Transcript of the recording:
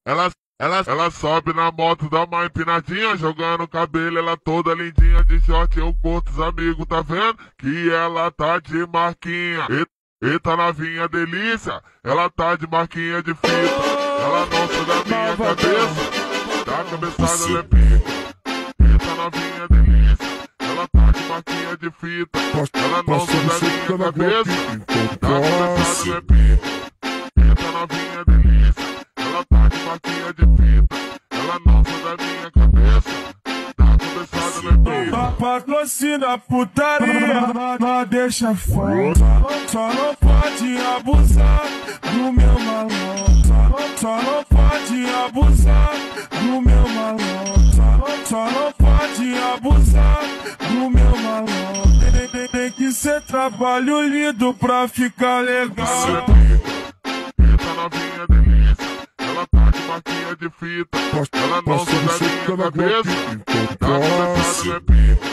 Ela sobe na moto, dá uma empinadinha, jogando o cabelo, ela toda lindinha de short, eu curto os amigos, tá vendo? Que ela tá de marquinha. Eita novinha delícia, ela tá de marquinha de fita. Ela não sai da minha cabeça, da cabeçada ela é pica. Eita novinha delícia, ela tá de marquinha de fita. Ela não sai da minha cabeça, da cabeçada ela é pica. Eita novinha delícia, ela tá de marquinha de fita. Ela não sai da minha cabeça, da cabeçada ela é pica. Patrocina putaria, não deixa falta. Só não pode abusar do meu malandro. Só não pode abusar do meu malandro. Só não pode abusar do meu malandro. Tem que ser trabalho lindo pra ficar legal. Eita novinha delícia, ela tá de marquinha de fita. Ela não sai da minha cabeça, da cabeçada ela é pica.